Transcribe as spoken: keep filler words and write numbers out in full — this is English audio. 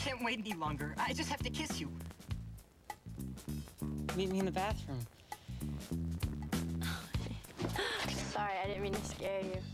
can't wait any longer. I just have to kiss you. Meet me in the bathroom. Sorry, I didn't mean to scare you.